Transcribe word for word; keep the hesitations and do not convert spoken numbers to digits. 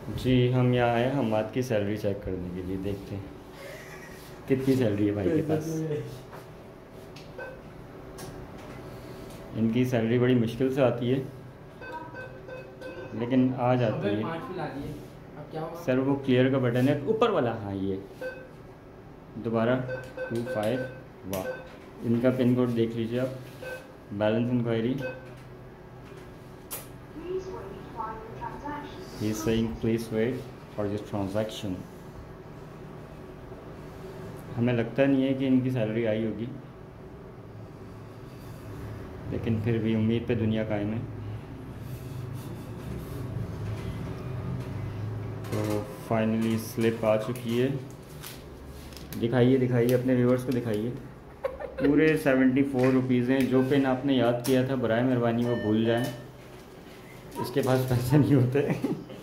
जी हम यहाँ आए हमाद की सैलरी चेक करने के लिए। देखते हैं कितनी सैलरी है भाई के पास। इनकी सैलरी बड़ी मुश्किल से आती है लेकिन आ जाती है। सर वो क्लियर का बटन है ऊपर वाला, हाँ ये दोबारा टू फाइव। वाह, इनका पिन कोड देख लीजिए आप। Balance inquiry, he is saying please wait for this transaction. हमें लगता नहीं है कि इनकी सैलरी आई होगी, लेकिन फिर भी उम्मीद पे दुनिया कायम है। तो फाइनली स्लिप आ चुकी है। दिखाइए दिखाइए अपने व्यूअर्स को दिखाइए। पूरे सेवेंटी फोर रुपीज़ हैं। जो पिन आपने याद किया था बराए मेहरबानी वो भूल जाएं, इसके पास पैसे नहीं होते।